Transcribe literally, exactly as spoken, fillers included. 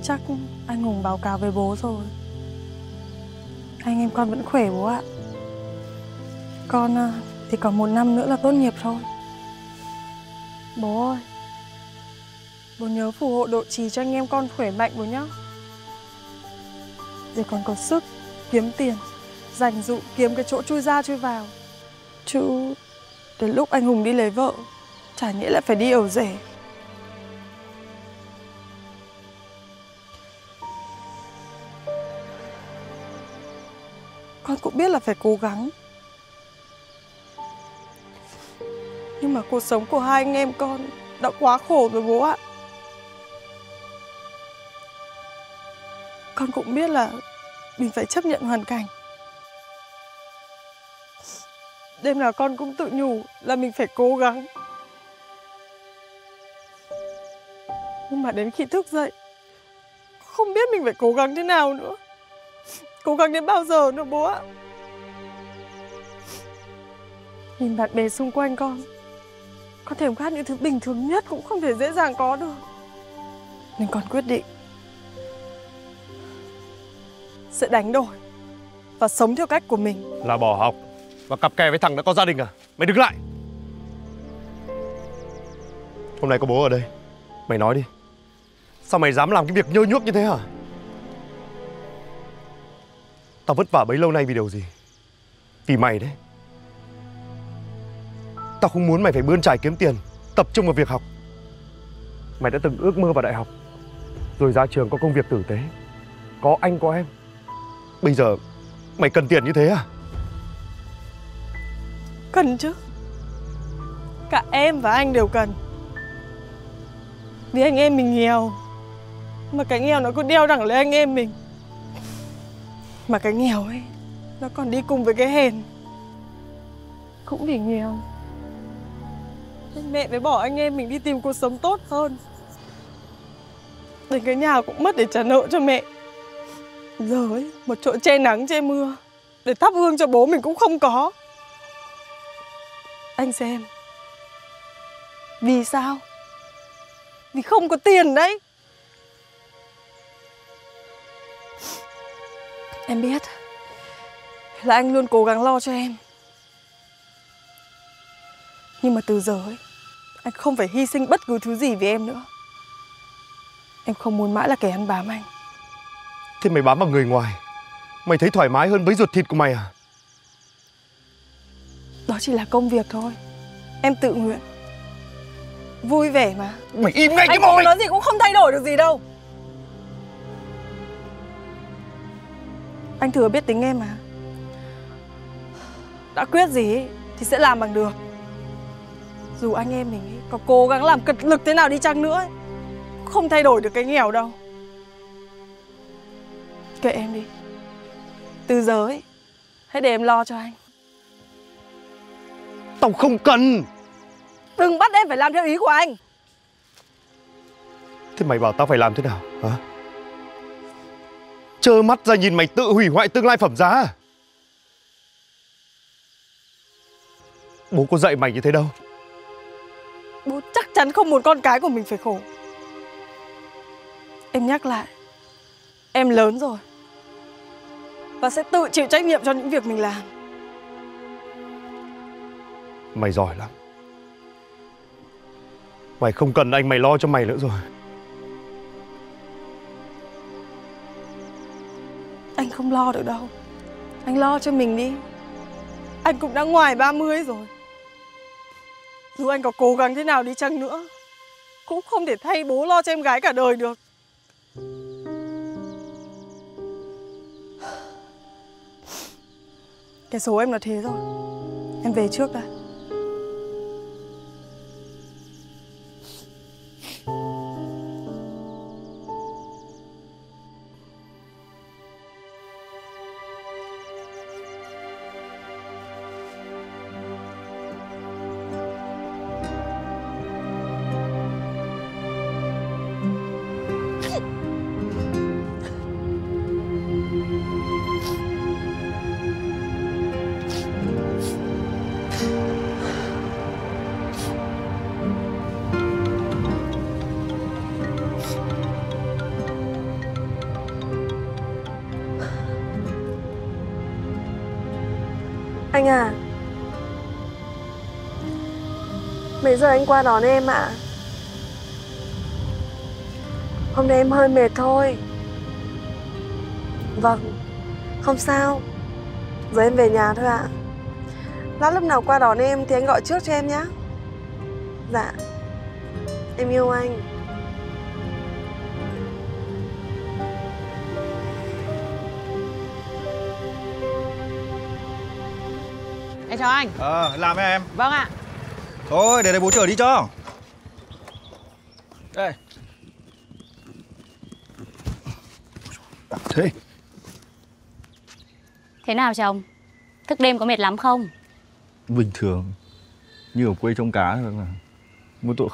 Chắc anh Hùng báo cáo với bố rồi. Anh em con vẫn khỏe bố ạ. Con thì còn một năm nữa là tốt nghiệp thôi. Bố ơi, bố nhớ phù hộ độ trì cho anh em con khỏe mạnh bố nhá. Để con có sức kiếm tiền, dành dụm kiếm cái chỗ chui ra chui vào. Chứ đến lúc anh Hùng đi lấy vợ, chả nhẽ lại phải đi ở rể. Con cũng biết là phải cố gắng. Nhưng mà cuộc sống của hai anh em con đã quá khổ rồi bố ạ. Con cũng biết là mình phải chấp nhận hoàn cảnh. Đêm nào con cũng tự nhủ là mình phải cố gắng. Nhưng mà đến khi thức dậy, không biết mình phải cố gắng thế nào nữa. Cố gắng đến bao giờ nữa bố ạ. Nhìn bạn bè xung quanh con, con thèm khát những thứ bình thường nhất cũng không thể dễ dàng có được. Nên con quyết định sẽ đánh đổi và sống theo cách của mình. Là bỏ học và cặp kè với thằng đã có gia đình à? Mày đứng lại. Hôm nay có bố ở đây, mày nói đi. Sao mày dám làm cái việc nhơ nhuốc như thế hả? Tao vất vả bấy lâu nay vì điều gì? Vì mày đấy. Tao không muốn mày phải bươn trải kiếm tiền, tập trung vào việc học. Mày đã từng ước mơ vào đại học, rồi ra trường có công việc tử tế, có anh có em. Bây giờ mày cần tiền như thế à? Cần chứ. Cả em và anh đều cần. Vì anh em mình nghèo, mà cái nghèo nó cứ đeo đẳng lấy anh em mình. Mà cái nghèo ấy, nó còn đi cùng với cái hèn. Cũng vì nghèo nên mẹ phải bỏ anh em mình đi tìm cuộc sống tốt hơn. Đến cái nhà cũng mất để trả nợ cho mẹ. Giờ ấy, một chỗ che nắng che mưa để thắp hương cho bố mình cũng không có. Anh xem. Vì sao? Vì không có tiền đấy. Em biết là anh luôn cố gắng lo cho em. Nhưng mà từ giờ ấy, anh không phải hy sinh bất cứ thứ gì vì em nữa. Em không muốn mãi là kẻ ăn bám anh. Thế mày bám vào người ngoài, mày thấy thoải mái hơn với ruột thịt của mày à? Đó chỉ là công việc thôi. Em tự nguyện. Vui vẻ mà. Mày im ngay cái anh mồm mày! Nói gì cũng không thay đổi được gì đâu. Anh thừa biết tính em mà. Đã quyết gì ấy, thì sẽ làm bằng được. Dù anh em mình ấy, có cố gắng làm cật lực thế nào đi chăng nữa ấy, không thay đổi được cái nghèo đâu. Kệ em đi. Từ giờ ấy, hãy để em lo cho anh. Tao không cần. Đừng bắt em phải làm theo ý của anh. Thế mày bảo tao phải làm thế nào hả? Trơ mắt ra nhìn mày tự hủy hoại tương lai phẩm giá à? Bố có dạy mày như thế đâu. Bố chắc chắn không muốn con cái của mình phải khổ. Em nhắc lại, em lớn rồi và sẽ tự chịu trách nhiệm cho những việc mình làm. Mày giỏi lắm. Mày không cần anh mày lo cho mày nữa rồi. Anh không lo được đâu. Anh lo cho mình đi. Anh cũng đã ngoài ba mươi rồi. Dù anh có cố gắng thế nào đi chăng nữa, cũng không thể thay bố lo cho em gái cả đời được. Cái số em là thế rồi. Em về trước đã. Anh à, mấy giờ anh qua đón em ạ? Hôm nay em hơi mệt thôi. Vâng, không sao. Giờ em về nhà thôi ạ. Lát lúc nào qua đón em thì anh gọi trước cho em nhé. Dạ. Em yêu anh. Em chào anh. Ờ, làm em. Vâng ạ. Thôi, để đây bố chở đi cho. Đây. Thế. Thế nào chồng? Thức đêm có mệt lắm không? Bình thường. Như ở quê trông cá thôi mà. Mỗi tội